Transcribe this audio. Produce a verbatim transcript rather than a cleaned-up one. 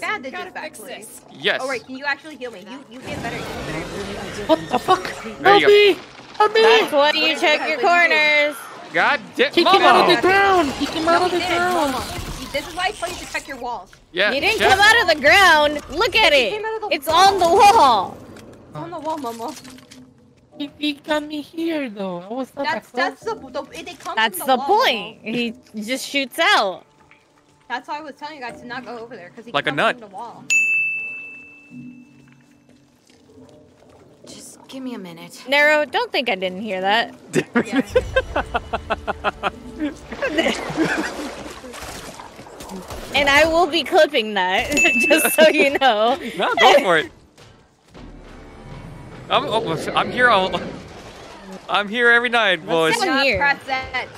bandages back, please. Yes. Oh wait, can you actually heal me? You you get better. You get better. What the fuck? There Help you me! Help me! That's why you check your corners. God damn. Kick him out of the ground! Kick him out No, of he the did, ground! Momo. This is why I tell you to check your walls. Yeah. You didn't check. come out of the ground. Look at He it. came out of the It's wall. on the wall. It's on the wall, Momo. He, he got me here though. I was not That's that that's the, the it, it comes That's from the the, wall, point. Momo. He just shoots out. That's why I was telling you guys to not go over there because he Like a comes nut. from the wall. Just give me a minute. Nero, don't think I didn't hear that. And I will be clipping that, just so you know. No, go for it. I'm, oh, I'm here all. I'm here every night, boys. I'm here. Press that.